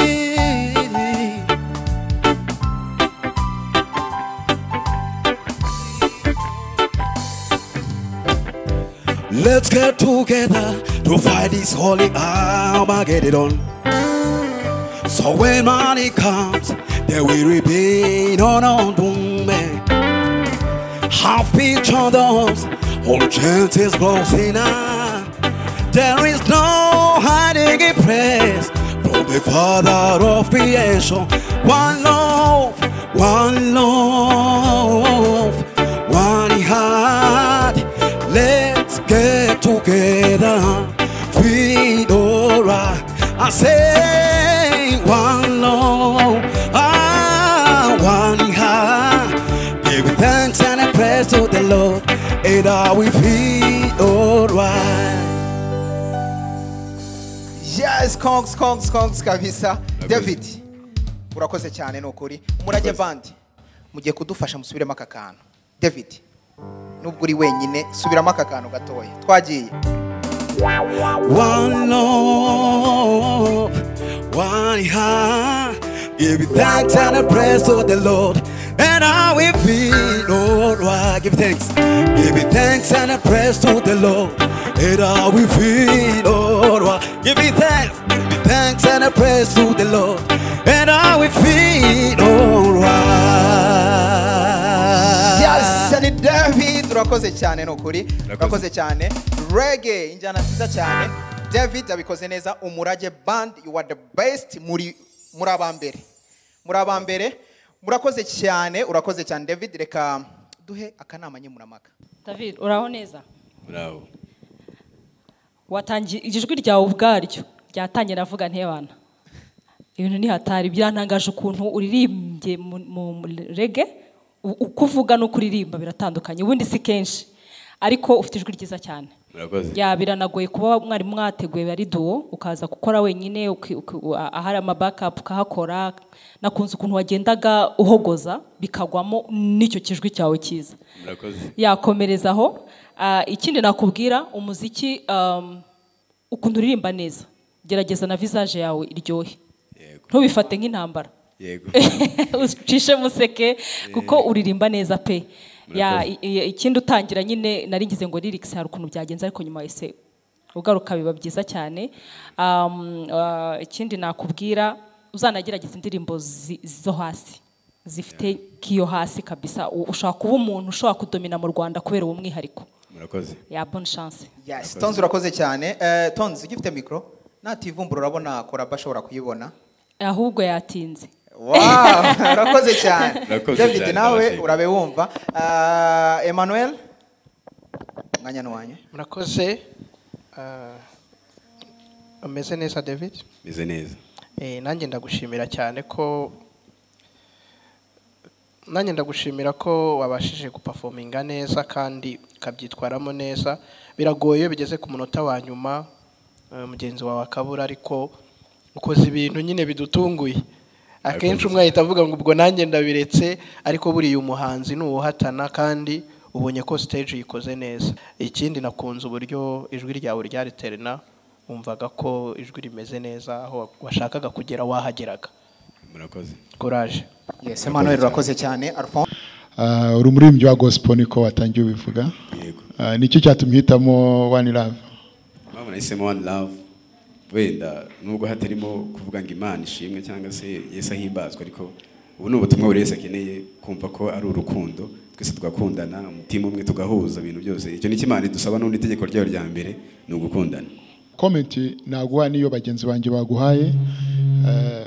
[SPEAKER 5] Let's get together to fight this holy Armageddon. So when money comes, there will remain on on doom. Half each other's all chances closing up. There is no hiding in praise from the Father of creation. One love, one love, one heart. Let's get together, feel alright. I say one love, ah, one thanks and I praise to the Lord, and I will feel alright.
[SPEAKER 1] Yes, kongs kongs kongs kabisa. David, urakoze cyane nukuri. Umurage band mugiye kudufasha musubiremo aka kantu. David, nubwo uri wenyine subiramo aka kantu gatoya. Twagiye.
[SPEAKER 5] One love, one heart, give thanks and I praise to the Lord, and I will feel alright. Give thanks, give thanks and I praise to the Lord, and I will feel alright. Give thanks, give thanks and I praise to the Lord, and I will feel alright.
[SPEAKER 1] Yes, and David, urakoze cyane nukuri. Urakoze cyane. Reggae injana nziza cyane. David abikoze neza. Umurage band, you are the best muri muri abambere. Muri abambere. Murakoze cyane, urakoze cyane David. Reka duhe akanama nyemuramaka.
[SPEAKER 6] David, uraho neza?
[SPEAKER 21] Bravo.
[SPEAKER 6] Watangiye ijwi ryawe ubwaryo ryatangiye navuga ntebana. Ibintu ni hatari byantangaje ukuntu uririmbye mu reggae, ukuvuga no kuririmba biratandukanye. Ubundi si kenshi. Ariko ufite ijwi ryiza cyane.
[SPEAKER 21] Murakoze.
[SPEAKER 6] Ya biranagoye kuba mwari mwateguye ari duo ukaza gukora wenyine ahari ama backup ukahakora, nakunze ukuntu wagendaga uhogoza bikagwamo n'icyo kijwi cyawe cyiza.
[SPEAKER 21] Murakoze.
[SPEAKER 6] Yakomerezaho. Uh, ikindi nakubwira umuziki um, ukuntu uririmba neza, gerageza na visage yawe iryohe.
[SPEAKER 21] Yego.
[SPEAKER 6] Ntubifate nk'intambara.
[SPEAKER 21] Yego.
[SPEAKER 6] Ucishe museke kuko uririmba neza pe. Ya ikindi utangira nyine naringize ngo lyrics hari ukuntu byagenze ariko nyuma ese ugaruka biba byiza cyane. Um, uh, ikindi nakubwira uzanagerageza indirimbo zo hasi zifite kiyo hasi kabisa, ushaka kuba umuntu ushaka kudomina mu Rwanda kubera uwo mwihariko.
[SPEAKER 21] Murakoze.
[SPEAKER 6] Ya bonne chance.
[SPEAKER 1] Yes, Tonzi urakoze cyane. Eh Tonzi ugifite micro nativumbura urabona koraba ashobora kuyibona.
[SPEAKER 6] Ahubwo yatinze.
[SPEAKER 1] Wow, urakoze cyane. David nawe urabe wumva. Uh, Emmanuel nganya nwanye.
[SPEAKER 7] Murakoze. Uh, ameze neza David?
[SPEAKER 21] Meze neza.
[SPEAKER 7] Eh nanjye ndagushimira cyane ko nanjye ndagushimira ko wabashije guperforminga neza kandi kabyitwaramo neza. Biragoye bigeze ku munota wa nyuma mugenzi wawe akabura, ariko ukoze ibintu nyine bidutunguye. Akenshi umwe ahita avuga ngo ubwo nanjye ndabiretse, ariko buriye umuhanzi n'uwuhatana kandi ubonye ko stage yikoze neza. Ikindi nakunze uburyo ijwi ryawe ryari terena, umvaga ko ijwi rimeze neza, aho washakaga kugera wahageraga.
[SPEAKER 21] Murakoze.
[SPEAKER 7] Courage.
[SPEAKER 1] Yes, Emmanuel urakoze cyane. Alphonse
[SPEAKER 8] uh, uri umuririmbyi wa gospel niko watangiye ubivuga.
[SPEAKER 21] Yego.
[SPEAKER 8] Uh, nicyo cyatumhitamo One Love.
[SPEAKER 21] Mama nahisemo One Love. Wenda nubwo hatarimo kuvuga ngo Imana ishimwe cyangwa se Yesu ahimbazwa, ariko ubu n'ubutumwa buri wese akeneye kumva ko ari urukundo, twese tugakundana, umutima umwe tugahuza ibintu byose. Icyo ni Imana idusaba, n'undi itegeko ryayo rya mbere ni ugukundana.
[SPEAKER 8] Comment naguha niyo bagenzi banjye baguhaye, uh,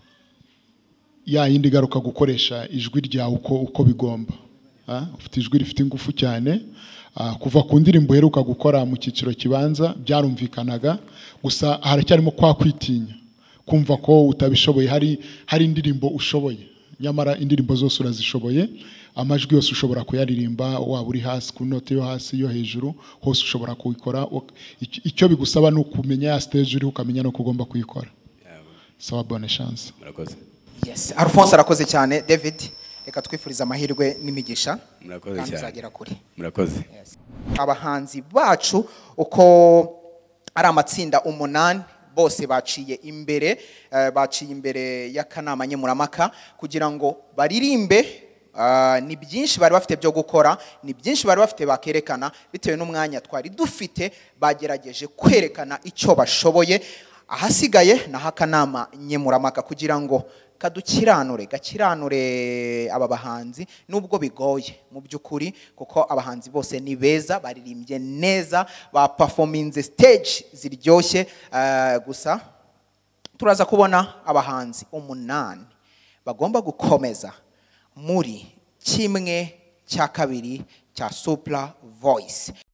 [SPEAKER 8] ya yindi garuka gukoresha ijwi ryawe uko uko bigomba. Ah, ufite ijwi rifite ingufu cyane. Uh, kuva ku ndirimbo heruka gukora mu cyiciro kibanza byarumvikanaga, gusa haracyarimo kwa kwitinya kumva ko utabishoboye. Hari hari indirimbo ushoboye, nyamara indirimbo zose urazishoboye. Amajwi yose ushobora kuyaririmba, waba uri hasi ku note yo hasi yo hejuru, hose ushobora kuyikora. Icyo bigusaba ni ukumenya ya stage uri, ukamenya no kugomba kuyikora. Sawa, bonne chance.
[SPEAKER 21] Murakoze.
[SPEAKER 1] Yes, Alphonse arakoze cyane. David, reka twifuriza amahirwe n'imigisha.
[SPEAKER 21] Murakoze cyane.
[SPEAKER 1] Uzagera kuri.
[SPEAKER 21] Murakoze.
[SPEAKER 1] Yes. Abahanzi bacu uko ari amatsinda umunani bose baciye imbere, uh, baciye imbere y'akanama nyemuramaka kugira ngo baririmbe. Uh, ni byinshi bari bafite byo gukora, ni byinshi bari bafite bakerekana, bitewe n'umwanya twari dufite bagerageje kwerekana icyo bashoboye. Ahasigaye na hakanama nyemuramaka kugira ngo kadukiranure gakiranure aba bahanzi, nubwo bigoye mu byukuri kuko abahanzi bose ni beza, baririmbye neza, ba performance stage ziryoshye. Uh, gusa turaza kubona abahanzi umunani bagomba gukomeza muri kimwe cya kabiri cya Supla Voice.